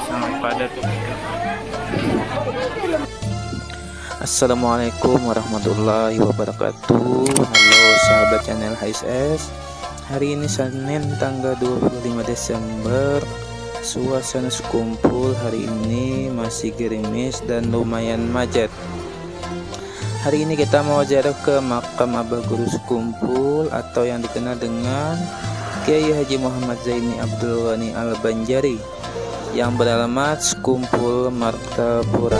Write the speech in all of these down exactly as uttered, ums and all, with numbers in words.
sangat padat. Assalamualaikum warahmatullahi wabarakatuh. Halo sahabat channel H S S. Hari ini Senin tanggal dua puluh lima Desember. Suasana sekumpul hari ini masih gerimis dan lumayan macet. Hari ini kita mau ziarah ke makam Abah Guru Sekumpul atau yang dikenal dengan Kiai Haji Muhammad Zaini Abdul Ghani Al-Banjari yang beralamat Sekumpul Martapura.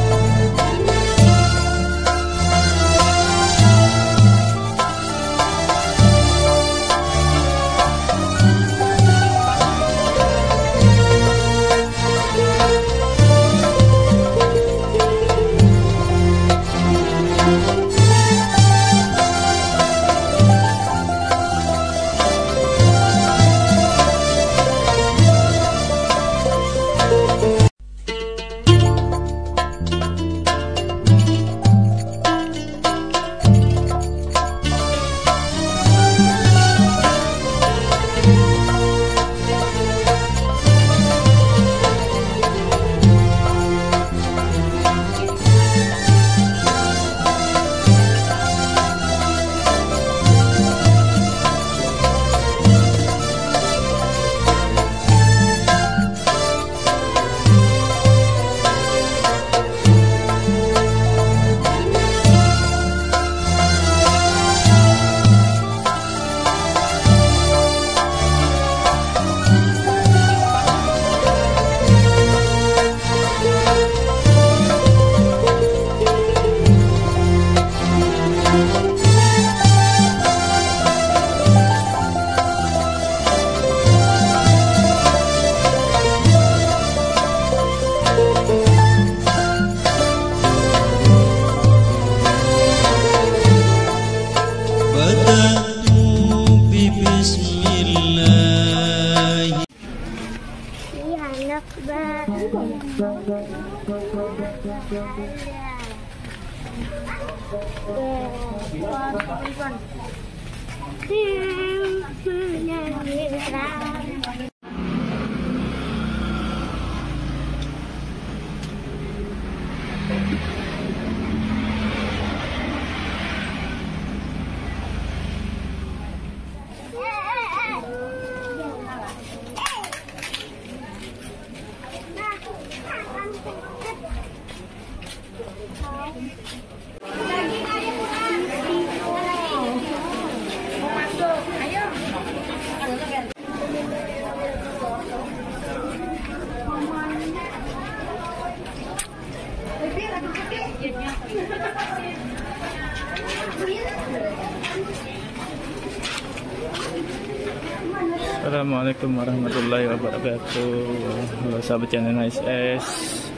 Assalamualaikum warahmatullahi wabarakatuh. Halo sahabat channel H S S.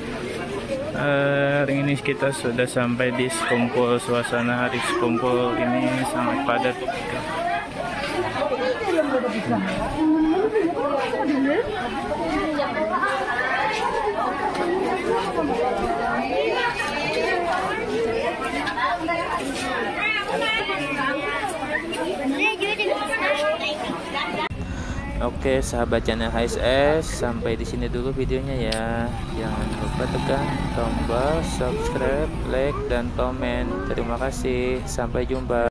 Uh, hari ini kita sudah sampai di Sekumpul. Suasana hari Sekumpul ini sangat padat. Oke sahabat channel H S S, sampai di sini dulu videonya ya. Jangan lupa tekan tombol subscribe, like dan komen. Terima kasih. Sampai jumpa.